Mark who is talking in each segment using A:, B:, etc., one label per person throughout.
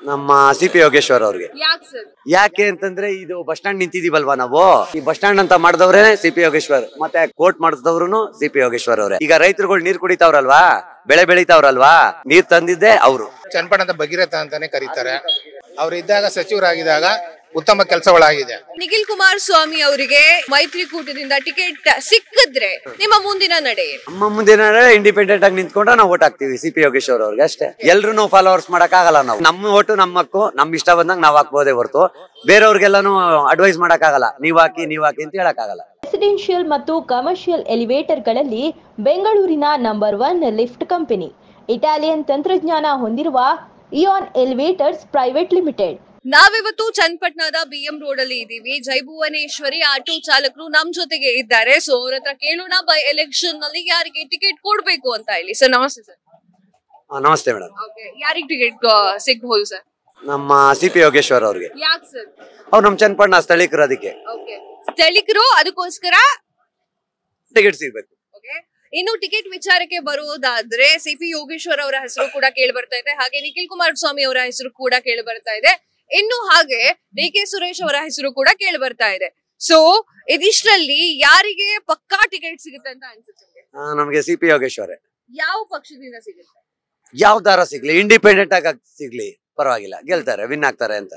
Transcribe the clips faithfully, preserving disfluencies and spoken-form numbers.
A: ನಮ್ಮ C P Yogeshwar ಅವ್ರಿಗೆ. ಯಾಕೆ ಅಂತಂದ್ರೆ ಇದು ಬಸ್ ಸ್ಟ್ಯಾಂಡ್ ನಿಂತಿದೀವಲ್ವಾ ನಾವು, ಈ ಬಸ್ ಸ್ಟ್ಯಾಂಡ್ ಅಂತ ಮಾಡಿದವ್ರೆ ಸಿ ಪಿ ಯೋಗೇಶ್ವರ್, ಮತ್ತೆ ಕೋರ್ಟ್ ಮಾಡಿಸಿದವ್ರು ಸಿ ಪಿ ಯೋಗೇಶ್ವರ್ ಅವ್ರೆ. ಈಗ ರೈತರುಗಳು ನೀರ್ ಕುಡಿತಾವ್ರಲ್ವಾ, ಬೆಳೆ ಬೆಳಿತಾವ್ರಲ್ವಾ, ನೀರ್ ತಂದಿದ್ದೆ ಅವರು.
B: ಚನ್ನಪಟ್ಟಣದ ಭಗೀರಥ ಅಂತಾನೆ ಕರೀತಾರೆ. ಅವ್ರು ಇದ್ದಾಗ ಸಚಿವರಾಗಿದ್ದಾಗ ಉತ್ತಮ ಕೆಲಸಗಳಾಗಿದೆ.
C: ನಿಖಿಲ್ ಕುಮಾರಸ್ವಾಮಿ ಅವರಿಗೆ ಮೈತ್ರಿಕೂಟದಿಂದ ಟಿಕೆಟ್ ಸಿಕ್ಕಿದ್ರೆ ನಿಮ್ಮ ಮುಂದಿನ ನಡೆ?
A: ನಮ್ಮ ಮುಂದಿನ ನಡೆ ಇಂಡಿಪೆಂಡೆಂಟ್ ಆಗಿ ನಿಂತ್ಕೊಂಡ್ರೆ ನಾವು ಓಟ್ ಹಾಕ್ತಿವಿ ಸಿ ಪಿ ಯೋಗೇಶ್ವರ್ ಅವ್ರಿಗೆ ಅಷ್ಟೇ. ಎಲ್ರು ಫಾಲೋವರ್ಸ್ ಮಾಡಕ್ ಆಗಲ್ಲ ನಾವು. ನಮ್ಮ ಓಟು ನಮ್ಮಕ್ಕೂ, ನಮ್ ಇಷ್ಟ ಬಂದಂಗ ನಾವ್ ಹಾಕ್ಬೋದೇ ಹೊರತು ಬೇರೆಯವ್ರಿಗೆಲ್ಲಾನು ಅಡ್ವೈಸ್ ಮಾಡಕ್ ಆಗಲ್ಲ. ನೀವ್ ಹಾಕಿ ನೀವ್ ಹಾಕಿ ಅಂತ ಹೇಳಕ್ ಆಗಲ್ಲ.
D: ರೆಸಿಡೆನ್ಷಿಯಲ್ ಮತ್ತು ಕಮರ್ಷಿಯಲ್ ಎಲಿವೇಟರ್ ಗಳಲ್ಲಿ ಬೆಂಗಳೂರಿನ number one lift company Italian ತಂತ್ರಜ್ಞಾನ ಹೊಂದಿರುವ ಇಯಾನ್ ಎಲಿವೇಟರ್ಸ್ ಪ್ರೈವೇಟ್ ಲಿಮಿಟೆಡ್.
C: ನಾವಿವತ್ತು ಚನ್ನಪಟ್ಟಣದ ಬಿ ಎಂ ರೋಡ್ ಅಲ್ಲಿ ಇದೀವಿ. ಜೈ ಭುವನೇಶ್ವರಿ ಆಟೋ ಚಾಲಕರು ನಮ್ ಜೊತೆಗೆ ಇದ್ದಾರೆ. ಸೊ ಅವ್ರ ಹತ್ರ ಕೇಳೋಣ ಬೈ ಎಲೆಕ್ಷನ್ ನಲ್ಲಿ ಯಾರಿಗೆ ಟಿಕೆಟ್ ಕೊಡ್ಬೇಕು ಅಂತ ಹೇಳಿ. ಸರ್ ನಮಸ್ತೆ. ಸರ್
A: ನಮಸ್ತೆ ಮೇಡಮ್.
C: ಯಾರಿಗೆ ಟಿಕೆಟ್ ಸಿಗ್ಬಹುದು ಸರ್?
A: ನಮ್ಮ ಸಿ ಪಿ ಯೋಗೇಶ್ವರ್ ಅವ್ರಿಗೆ.
C: ಯಾಕೆ ಸರ್?
A: ಅವ್ರು ನಮ್ ಚನ್ನಪಟ್ಟಣ ಸ್ಥಳೀಕರು, ಅದಕ್ಕೆ
C: ಸ್ಥಳೀಕರು, ಅದಕ್ಕೋಸ್ಕರ
A: ಟಿಕೆಟ್ ಸಿಗ್ಬೇಕು.
C: ಇನ್ನು ಟಿಕೆಟ್ ವಿಚಾರಕ್ಕೆ ಬರುವುದಾದ್ರೆ ಸಿ ಪಿ ಯೋಗೇಶ್ವರ್ ಅವರ ಹೆಸರು ಕೂಡ ಕೇಳಿ ಬರ್ತಾ ಇದೆ, ಹಾಗೆ ನಿಖಿಲ್ ಕುಮಾರಸ್ವಾಮಿ ಅವರ ಹೆಸರು ಕೂಡ ಕೇಳಿ ಬರ್ತಾ ಇದೆ, ಇನ್ನು ಹಾಗೆ ಡಿ ಕೆ ಸುರೇಶ್ ಅವರ ಹೆಸರು ಕೂಡ ಕೇಳಿ ಬರ್ತಾ ಇದೆ. ಸೊ ಇದಿಷ್ಟರಲ್ಲಿ ಯಾರಿಗೆ ಪಕ್ಕಾ ಟಿಕೆಟ್ ಸಿಗುತ್ತೆ ಅಂತ ಅನ್ಸುತ್ತೆ?
A: ನಮ್ಗೆ ಸಿ ಪಿ ಯೋಗೇಶ್ವರ್.
C: ಯಾವ ಪಕ್ಷದಿಂದ ಸಿಗುತ್ತೆ?
A: ಯಾವ ದಾರ ಸಿಗ್ಲಿ, ಇಂಡಿಪೆಂಡೆಂಟ್ ಆಗಿ ಸಿಗ್ಲಿ ಪರವಾಗಿಲ್ಲ, ಗೆಲ್ತಾರೆ, ವಿನ್ ಆಗ್ತಾರೆ ಅಂತ.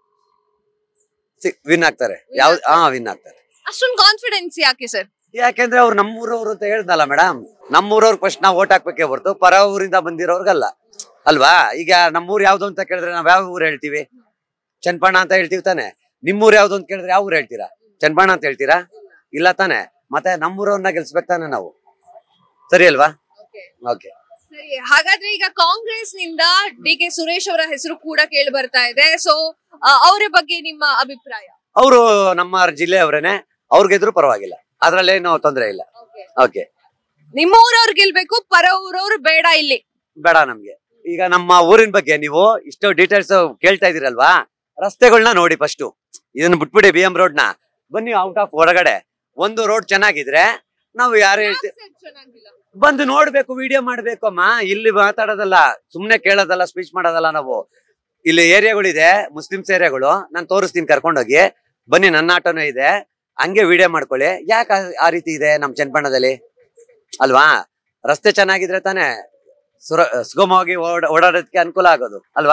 A: ವಿನ್ ಆಗ್ತಾರೆ, ಯಾವ ಹಾ ವಿನ್ ಆಗ್ತಾರೆ.
C: ಅಷ್ಟೊಂದು ಕಾನ್ಫಿಡೆನ್ಸ್ ಯಾಕೆ ಸರ್?
A: ಯಾಕೆಂದ್ರೆ ಅವ್ರು ನಮ್ಮೂರವ್ರು ಅಂತ ಹೇಳ್ದಲ್ಲ ಮೇಡಮ್. ನಮ್ಮೂರವ್ರ ಫಸ್ಟ್ ನಾವು ಓಟ್ ಹಾಕ್ಬೇಕೇ ಹೊರತು ಪರ ಊರಿಂದ ಬಂದಿರೋರ್ಗಲ್ಲ ಅಲ್ವಾ. ಈಗ ನಮ್ಮೂರ್ ಯಾವ್ದು ಅಂತ ಕೇಳಿದ್ರೆ ನಾವ್ ಯಾವ ಊರ್ ಹೇಳ್ತೀವಿ? ಚನ್ನಪಣ್ಣ ಅಂತ ಹೇಳ್ತೀವಿ ತಾನೆ. ನಿಮ್ಮೂರ್ ಯಾವ್ದು ಅಂತ ಕೇಳಿದ್ರೆ ಯಾವ ಊರ್ ಹೇಳ್ತೀರಾ? ಚನ್ನಪಣ್ಣ ಅಂತ ಹೇಳ್ತೀರಾ? ಇಲ್ಲ ತಾನೆ. ಮತ್ತೆ ನಮ್ಮೂರವ್ರನ್ನ ಗೆಲ್ಸ್ಬೇಕು ತಾನೆ ನಾವು, ಸರಿ ಅಲ್ವಾ? ಓಕೆ
C: ಸರಿ. ಹಾಗಾದ್ರೆ ಈಗ ಕಾಂಗ್ರೆಸ್ ನಿಂದ ಡಿ ಕೆ ಸುರೇಶ್ ಅವರ ಹೆಸರು ಕೂಡ ಕೇಳಿ ಬರ್ತಾ ಇದೆ. ಸೊ ಅವರ ಬಗ್ಗೆ ನಿಮ್ಮ ಅಭಿಪ್ರಾಯ?
A: ಅವರು ನಮ್ಮ ಜಿಲ್ಲೆಯವರೇನೆ, ಅವ್ರಿಗೆದ್ರು ಪರವಾಗಿಲ್ಲ, ಅದ್ರಲ್ಲೇನು ತೊಂದರೆ ಇಲ್ಲ. ಓಕೆ.
C: ನಿಮ್ಮ ಊರವ್ರು ಗೆಲ್ಬೇಕು, ಪರ ಊರವ್ರು ಬೇಡ ಇಲ್ಲಿ?
A: ಬೇಡ ನಮ್ಗೆ. ಈಗ ನಮ್ಮ ಊರಿನ ಬಗ್ಗೆ ನೀವು ಇಷ್ಟು ಡೀಟೇಲ್ಸ್ ಕೇಳ್ತಾ ಇದೀರಲ್ವಾ, ರಸ್ತೆಗಳನ್ನ ನೋಡಿ ಫಸ್ಟ್. ಇದನ್ನ ಬಿಟ್ಬಿಡಿ, ಬಿ ಎಂ ರೋಡ್ ನ ಬನ್ನಿ. ಔಟ್ ಆಫ್ ಹೊರಗಡೆ ಒಂದು ರೋಡ್ ಚೆನ್ನಾಗಿದ್ರೆ ನಾವು ಯಾರು ಹೇಳ್ತೀವಿ ಬಂದು ನೋಡ್ಬೇಕು, ವಿಡಿಯೋ ಮಾಡ್ಬೇಕು ಅಮ್ಮ. ಇಲ್ಲಿ ಮಾತಾಡೋದಲ್ಲ, ಸುಮ್ನೆ ಕೇಳೋದಲ್ಲ, ಸ್ಪೀಚ್ ಮಾಡೋದಲ್ಲ. ನಾವು ಇಲ್ಲಿ ಏರಿಯಾಗಳಿದೆ, ಮುಸ್ಲಿಮ್ಸ್ ಏರಿಯಾಗಳು, ನಾನು ತೋರಿಸ್ತೀನಿ, ಕರ್ಕೊಂಡೋಗಿ ಬನ್ನಿ. ನನ್ನ ಆಟೋನೇ ಇದೆ, ಹಂಗೆ ವಿಡಿಯೋ ಮಾಡ್ಕೊಳ್ಳಿ. ಯಾಕೆ ಆ ರೀತಿ ಇದೆ ನಮ್ ಚನ್ನಪಟ್ಟಣದಲ್ಲಿ ಅಲ್ವಾ? ರಸ್ತೆ ಚೆನ್ನಾಗಿದ್ರೆ ತಾನೆ ಸುರ ಸುಗಮವಾಗಿ ಓಡಾಡೋದಕ್ಕೆ ಅನುಕೂಲ ಆಗೋದು ಅಲ್ವಾ?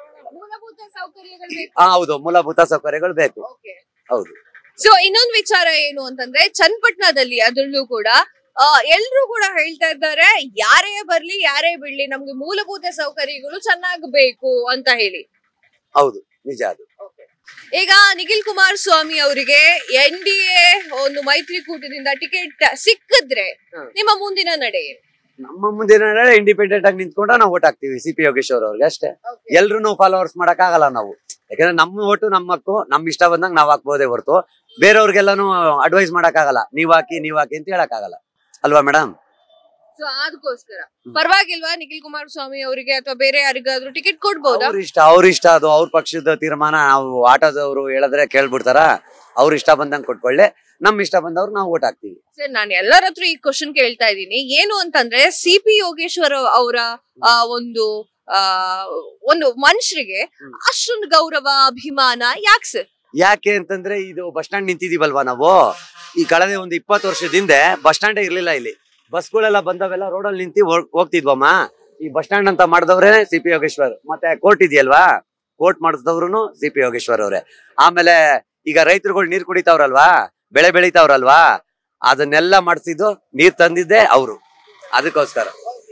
A: ಹಾ ಹೌದು, ಮೂಲಭೂತ ಸೌಕರ್ಯಗಳು ಬೇಕು. ಹೌದು.
C: ಸೊ ಇನ್ನೊಂದು ವಿಚಾರ ಏನು ಅಂತಂದ್ರೆ, ಚನ್ನಪಟ್ಟಣದಲ್ಲಿ ಅದರಲ್ಲೂ ಕೂಡ ಎಲ್ರು ಕೂಡ ಹೇಳ್ತಾ ಇದ್ದಾರೆ, ಯಾರೇ ಬರ್ಲಿ ಯಾರೇ ಬಿಡ್ಲಿ ನಮ್ಗೆ ಮೂಲಭೂತ ಸೌಕರ್ಯಗಳು ಚೆನ್ನಾಗ್ ಬೇಕು ಅಂತ ಹೇಳಿ.
A: ಹೌದು, ನಿಜ ಅದು.
C: ಈಗ ನಿಖಿಲ್ ಕುಮಾರಸ್ವಾಮಿ ಅವರಿಗೆ ಎನ್ ಡಿ ಎ ಒಂದು ಮೈತ್ರಿಕೂಟದಿಂದ ಟಿಕೆಟ್ ಸಿಕ್ಕಿದ್ರೆ ನಿಮ್ಮ ಮುಂದಿನ ನಡೆ?
A: ನಮ್ಮ ಮುಂದಿನ ನಡೆ ಇಂಡಿಪೆಂಡೆಂಟ್ ಆಗಿ ನಿಂತ್ಕೊಂಡ್ರೆ ನಾವು ಓಟ್ ಹಾಕ್ತಿವಿ ಸಿ ಪಿ ಯೋಗೇಶ್ವರ್ ಅವ್ರಿಗೆ ಅಷ್ಟೇ. ಎಲ್ರು ಫಾಲೋವರ್ಸ್ ಮಾಡಕ್ ಆಗಲ್ಲ ನಾವು. ಯಾಕಂದ್ರೆ ನಮ್ಮ ಓಟು ನಮ್ಮಕ್ಕೂ, ನಮ್ ಇಷ್ಟ ಬಂದಂಗ ನಾವ್ ಹಾಕ್ಬೋದೇ ಹೊರತು ಬೇರೆಯವ್ರಿಗೆಲ್ಲಾನು ಅಡ್ವೈಸ್ ಮಾಡಕ್ ಆಗಲ್ಲ. ನೀವ್ ಹಾಕಿ ನೀವ್ ಹಾಕಿ ಅಂತ ಹೇಳಕ್ ಆಗಲ್ಲ ಅಲ್ವಾ ಮೇಡಮ್?
C: ಸೊ ಅದಕ್ಕೋಸ್ಕರ ಪರವಾಗಿಲ್ವಾ ನಿಖಿಲ್ ಕುಮಾರಸ್ವಾಮಿ ಅವರಿಗೆ ಅಥವಾ ಬೇರೆ ಯಾರಿಗಾದ್ರೂ ಟಿಕೆಟ್ ಕೊಡ್ಬೋದಾ?
A: ಅವ್ರ ಇಷ್ಟ, ಅವ್ರ ಇಷ್ಟ, ಅದು ಅವ್ರ ಪಕ್ಷದ ತೀರ್ಮಾನ. ನಾವು ಆಟೋದವ್ರು ಹೇಳಿದ್ರೆ ಕೇಳ್ಬಿಡ್ತಾರ. ಅವ್ರ ಇಷ್ಟ ಬಂದಂಗ್ ಕೊಟ್ಕೊಳ್ಳಿ, ನಮ್ ಇಷ್ಟ ಬಂದವ್ರು ನಾವು ಓಟ್ ಹಾಕ್ತಿವಿ.
C: ಸರ್ ನಾನು ಎಲ್ಲರ ಹತ್ರ ಈ ಕ್ವಶನ್ ಕೇಳ್ತಾ ಇದ್ದೀನಿ, ಏನು ಅಂತಂದ್ರೆ ಸಿ ಪಿ ಯೋಗೇಶ್ವರ್ ಅವರ ಒಂದು ಆ ಒಂದು ಮನುಷ್ಯರಿಗೆ ಅಷ್ಟೊಂದು ಗೌರವ, ಅಭಿಮಾನ ಯಾಕೆ ಸರ್?
A: ಯಾಕೆ ಅಂತಂದ್ರೆ ಇದು ಬಸ್ ಸ್ಟ್ಯಾಂಡ್ ನಿಂತಿದೀವಲ್ವಾ ನಾವು, ಈ ಕಳೆದ ಒಂದು ಇಪ್ಪತ್ತು ವರ್ಷದಿಂದ ಬಸ್ ಸ್ಟ್ಯಾಂಡ್ ಇರ್ಲಿಲ್ಲ. ಇಲ್ಲಿ ಬಸ್ಗಳೆಲ್ಲ ಬಂದವೆಲ್ಲ ರೋಡಲ್ಲಿ ನಿಂತಿ ಹೋಗ್ತಿದ್ವಮ್ಮ. ಈ ಬಸ್ ಸ್ಟ್ಯಾಂಡ್ ಅಂತ ಮಾಡಿದವ್ರೆ ಸಿ ಪಿ ಯೋಗೇಶ್ವರ್. ಮತ್ತೆ ಕೋರ್ಟ್ ಇದೆಯಲ್ವಾ, ಕೋರ್ಟ್ ಮಾಡಿಸಿದವ್ರು ಸಿ ಪಿ ಯೋಗೇಶ್ವರ್ ಅವ್ರೆ. ಆಮೇಲೆ ಈಗ ರೈತರುಗಳು ನೀರ್ ಕುಡಿತಾವ್ರಲ್ವಾ, ಬೆಳೆ ಬೆಳಿತಾವ್ರಲ್ವಾ, ಅದನ್ನೆಲ್ಲ ಮಾಡಿಸಿದ್ದು, ನೀರ್ ತಂದಿದ್ದೆ ಅವರು. ಅದಕ್ಕೋಸ್ಕರ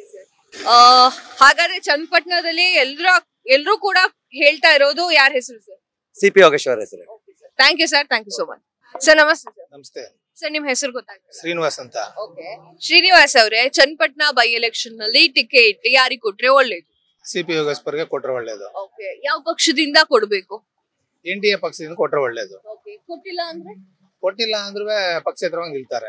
C: ಹಾಗಾದ್ರೆ ಚನ್ನಪಟ್ಟಣದಲ್ಲಿ ಎಲ್ರು ಎಲ್ರು ಕೂಡ ಹೇಳ್ತಾ ಇರೋದು ಯಾರ ಹೆಸರು ಸರ್?
A: ಸಿ ಪಿ ಯೋಗೇಶ್ವರ್ ಹೆಸರು.
C: Thank you sir, thank you so much. Sir ನಮಸ್ತೆ.
B: ನಮಸ್ತೆ
C: ಸರ್, ನಿಮ್ ಹೆಸರು ಗೊತ್ತಾಗ್ತದೆ?
B: ಶ್ರೀನಿವಾಸ್ ಅಂತ.
C: ಶ್ರೀನಿವಾಸ್ ಅವರೇ, ಚನ್ನಪಟ್ಟಣ ಬೈ ಎಲೆಕ್ಷನ್ ನಲ್ಲಿ ಟಿಕೆಟ್ ಯಾರಿಗೆ ಕೊಟ್ರೆ ಒಳ್ಳೇದು?
B: ಸಿ ಪಿ ಯೋಗೇಶ್ವರ್ಗೆ ಕೊಟ್ರೆ ಒಳ್ಳೇದು.
C: ಯಾವ ಪಕ್ಷದಿಂದ ಕೊಡ್ಬೇಕು?
B: ಎನ್ ಡಿ ಎ ಪಕ್ಷದಿಂದ ಕೊಟ್ರೆ ಒಳ್ಳೇದು.
C: ಕೊಟ್ಟಿಲ್ಲ ಅಂದ್ರೆ
B: ಕೊಟ್ಟಿಲ್ಲ ಅಂದ್ರೆ ಪಕ್ಷೇತರವಾಗಿ ನಿಲ್ತಾರೆ.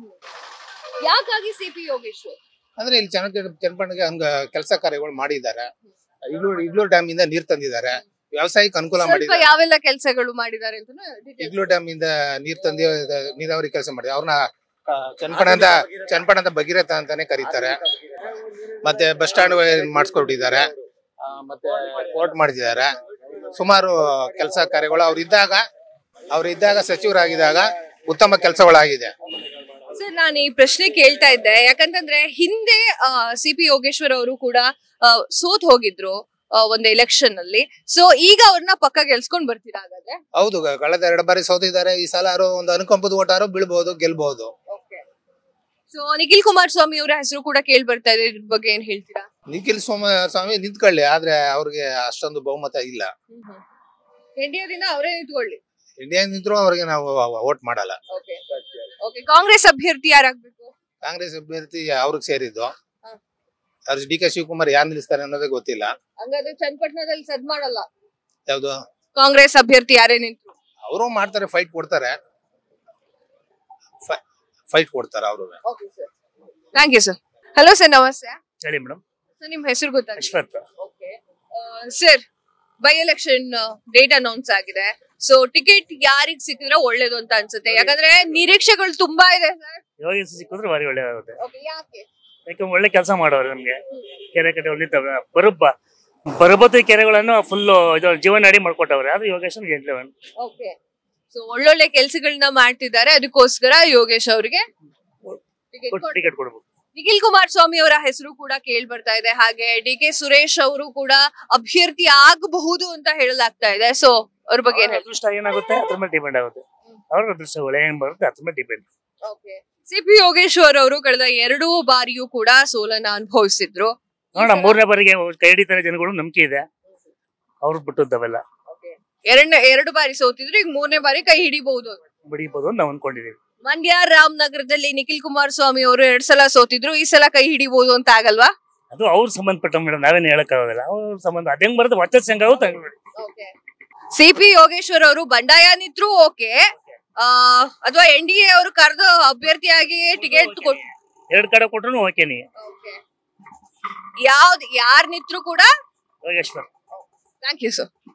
C: ಯಾಕಾಗಿ ಸಿ ಪಿ ಯೋಗೇಶ್ವರ್?
B: ಅಂದ್ರೆ ಇಲ್ಲಿ ಚೆನ್ನ ಚನ್ನಪಟ್ಟಣಕ್ಕೆ ಹಂಗ ಕೆಲಸ ಕಾರ್ಯಗಳು ಮಾಡಿದ್ದಾರೆ. ಇಗ್ಲೂರು ಇಗ್ಲೂರು ಡ್ಯಾಮ್ ಇಂದ ನೀರ್ ತಂದಿದ್ದಾರೆ, ವ್ಯವಸಾಯಕ್ಕೆ ಅನುಕೂಲ ಮಾಡಿದ್ದಾರೆ.
C: ಯಾವೆಲ್ಲ ಕೆಲಸಗಳು ಮಾಡಿದ್ದಾರೆ ಅಂತ?
B: ಇಗ್ಲೂರು ಡ್ಯಾಮ್ ಇಂದ ನೀರ್ ತಂದಿ ನೀರಾವರಿ ಕೆಲಸ ಮಾಡಿದ್ದಾರೆ. ಅವ್ರನ್ನ ಚನ್ನಪಟ್ಟಣದ ಚನ್ನಪಟ್ಟಣದ ಭಗೀರಥ ಅಂತಾನೆ ಕರೀತಾರೆ. ಮತ್ತೆ ಬಸ್ ಸ್ಟ್ಯಾಂಡ್ ಮಾಡಿಸ್ಕೊಟ್ಟಿದ್ದಾರೆ. ಮತ್ತೆ ಕೋರ್ಟ್ ಮಾಡಿದ್ದಾರೆ. ಸುಮಾರು ಕೆಲಸ ಕಾರ್ಯಗಳು ಅವ್ರಿದ್ದಾಗ ಅವ್ರಿದ್ದಾಗ ಸಚಿವರಾಗಿದ್ದಾಗ ಉತ್ತಮ ಕೆಲಸಗಳಾಗಿದೆ.
C: ಸರ್ ನಾನು ಈ ಪ್ರಶ್ನೆ ಕೇಳ್ತಾ ಇದ್ದೆ ಯಾಕಂತಂದ್ರೆ ಹಿಂದೆ ಸಿ ಪಿ ಯೋಗೇಶ್ವರ್ ಅವರು ಕೂಡ ಆ, ಸೋತ್ ಹೋಗಿದ್ರು ಆ, ಒಂದು ಎಲೆಕ್ಷನ್ ಅಲ್ಲಿ. ಸೊ ಈಗ ಅವ್ರನ್ನ ಪಕ್ಕ ಗೆಲ್ಸ್ಕೊಂಡ್ ಬರ್ತೀರಾ ಹಾಗಾದ್ರೆ?
B: ಹೌದು, ಕಳೆದ ಎರಡು ಬಾರಿ ಸೋತಿದ್ದಾರೆ. ಈ ಸಲ ಯಾರೋ ಒಂದು ಅನುಕಂಪದ ಓಟಾರು ಬೀಳ್ಬಹುದು, ಗೆಲ್ಬಹುದು.
C: ಸೊ ನಿಖಿಲ್ ಕುಮಾರಸ್ವಾಮಿ ಅವರ ಹೆಸರು ಕೂಡ ಕೇಳಿ ಬರ್ತಾ ಇದೆ, ಇದ್ರ ಬಗ್ಗೆ ಏನ್ ಹೇಳ್ತೀರಾ?
B: ನಿಖಿಲ್ ಸ್ವಾಮಿ ನಿಂತ್ಕೊಳ್ಳಿ, ಆದ್ರೆ ಅವ್ರಿಗೆ ಅಷ್ಟೊಂದು ಬಹುಮತ ಇಲ್ಲ.
C: ಇಂಡಿಯಾದಿಂದ ಅವರೇ ನಿಂತ್ಕೊಳ್ಳಿ.
B: ಇಂಡಿಯಾ ನಿಂತರೂ ಅವ್ರಿಗೆ ನಾವು ವೋಟ್ ಮಾಡಲ್ಲ.
C: ಓಕೆ, ಕಾಂಗ್ರೆಸ್ ಅಭ್ಯರ್ಥಿ ಯಾರಾಗ್ಬೇಕು?
B: ಕಾಂಗ್ರೆಸ್ ಅಭ್ಯರ್ಥಿ ಅವ್ರಿಗೆ ಸೇರಿದ್ದು. ಅದ್ರ ಡಿ ಕೆ ಶಿವಕುಮಾರ್ ಯಾರು ನಿಲ್ಲಿಸ್ತಾರೆ ಅನ್ನೋದೇ ಗೊತ್ತಿಲ್ಲ.
C: ಹಂಗಾದ್ರೆ ಚನ್ನಪಟ್ಟಣದಲ್ಲಿ ಸದ್ ಮಾಡಲ್ಲ
B: ಯಾವ್ದು
C: ಕಾಂಗ್ರೆಸ್ ಅಭ್ಯರ್ಥಿ ಯಾರೇ ನಿಂತ್ರು?
B: ಅವರು ಮಾಡ್ತಾರೆ, ಫೈಟ್ ಕೊಡ್ತಾರೆ, ಫೈಟ್ ಕೊಡ್ತಾರೆ ಅವರು.
C: Thank you sir. Hello sir, ನಮಸ್ತೆ.
E: ಹೇಳಿ ಮೇಡಮ್.
C: ಸರ್ ನಿಮ್ ಹೆಸರು ಗೊತ್ತಾ?
E: Ashwath.
C: Okay sir, by election date announce ಆಗಿದೆ. ಸೊ ಟಿಕೆಟ್ ಯಾರಿಗ್ ಸಿಕ್ಕಿದ್ರೆ ಒಳ್ಳೇದು ಅಂತ ಅನ್ಸುತ್ತೆ? ಯಾಕಂದ್ರೆ ನಿರೀಕ್ಷೆಗಳು ತುಂಬಾ ಇದೆ ಸರ್.
E: ಯೋಗೇಶ್ ಸಿಕ್ಕಿದ್ರೆ ಭಾರಿ ಒಳ್ಳೇದಾಗುತ್ತೆ.
C: ಓಕೆ, ಯಾಕೆ?
E: ಯಾಕೆ ಒಳ್ಳೆ ಕೆಲಸ ಮಾಡೋರು ನಮ್ಗೆ. ಕೆರೆ ಕಟ್ಟೆ ಹೊಲಿತವೆ, ಬರುಬ್ಬ ಬರಬತ್ತು ಕೆರೆಗಳನ್ನು ಫುಲ್ ಇದು ಜೀವನಾಡಿ ಮಾಡ್ಕೊಟ್ಟವ್ರೆ. ಅದು ಯೋಗೇಶ್ ಗೆದ್ಲವನ್.
C: ಓಕೆ, ಸೊ ಒಳ್ಳೊಳ್ಳೆ ಕೆಲ್ಸಗಳನ್ನ ಮಾಡ್ತಿದ್ದಾರೆ, ಅದಕ್ಕೋಸ್ಕರ ಯೋಗೇಶ್ ಅವರಿಗೆ
E: ಟಿಕೆಟ್ ಕೊಡ್ಬೇಕು.
C: ನಿಖಿಲ್ ಕುಮಾರಸ್ವಾಮಿ ಅವರ ಹೆಸರು ಕೂಡ ಕೇಳಿ ಬರ್ತಾ ಇದೆ. ಹಾಗೆ ಡಿ ಕೆ ಸುರೇಶ್ ಅವರು ಕೂಡ ಅಭ್ಯರ್ಥಿ ಆಗಬಹುದು ಅಂತ ಹೇಳಲಾಗ್ತಾ ಇದೆ. ಸೊ ಅವ್ರ ಬಗ್ಗೆ ಏನ್ ಹೇಳ್ತೀವಿ?
E: ಅದೃಷ್ಟ ಏನಾಗುತ್ತೆ ಅದ್ರ ಮೇಲೆ ಡಿಪೆಂಡ್ ಆಗುತ್ತೆ. ಅವ್ರ ಅದೃಷ್ಟ ಒಳ್ಳೆ ಏನ್ ಬರುತ್ತೆ ಅದ್ರ ಮೇಲೆ depend.
C: Okay, C P Yogeshwar ಅವರು ಕಳೆದ ಎರಡೂ ಬಾರಿಯೂ ಕೂಡ ಸೋಲನ್ನ ಅನುಭವಿಸಿದ್ರು.
E: ನೋಡ, ಮೂರನೇ ಬಾರಿಗೆ ಕೈ ಹಿಡಿತಾರೆ ಜನಗಳು, ನಂಬಿಕೆ ಇದೆ. ಅವ್ರು ಬಿಟ್ಟದ್ದವೆಲ್ಲ
C: ಎರಡನೇ ಎರಡು ಬಾರಿ ಸೋತಿದ್ರು, ಈಗ ಮೂರನೇ ಬಾರಿ ಕೈ ಹಿಡಿಬಹುದು
E: ಬಿಡಿಬಹುದು ಅಂತ ನಾವು ಅನ್ಕೊಂಡಿದೀವಿ.
C: ಮಂಡ್ಯ ರಾಮನಗರದಲ್ಲಿ ನಿಖಿಲ್ ಕುಮಾರಸ್ವಾಮಿ ಅವರು ಎರಡ್ ಸಲ ಸೋತಿದ್ರು, ಈ ಸಲ ಕೈ ಹಿಡಿಬಹುದು ಅಂತ ಆಗಲ್ವಾ?
E: ಅದು ಅವ್ರ ಸಂಬಂಧಪಟ್ಟ ಮೇಡಮ್, ನಾವೇನ್ ಹೇಳಕ್ ಆಗೋದಿಲ್ಲ. ಅವ್ರ ಸಂಬಂಧ ಅದೇಂಗ್ ಬರುತ್ತೆ ವರ್ಚಸ್ ಹೆಂಗಾಗುತ್ತೆ.
C: ಸಿ ಪಿ ಯೋಗೇಶ್ವರ್ ಅವರು ಬಂಡಾಯ ನಿತ್ರು ಓಕೆ, ಅಥವಾ ಎನ್ ಡಿ ಎ ಅವರು ಕರೆದು ಅಭ್ಯರ್ಥಿಯಾಗಿ ಟಿಕೆಟ್
E: ಎರಡ್ ಕಡೆ ಕೊಟ್ರು ಓಕೆನಿ.
C: ಯಾವ್ದು ಯಾರ್ ನಿತ್ರು ಕೂಡ
E: ಯೋಗೇಶ್ವರ್.
C: Thank you sir.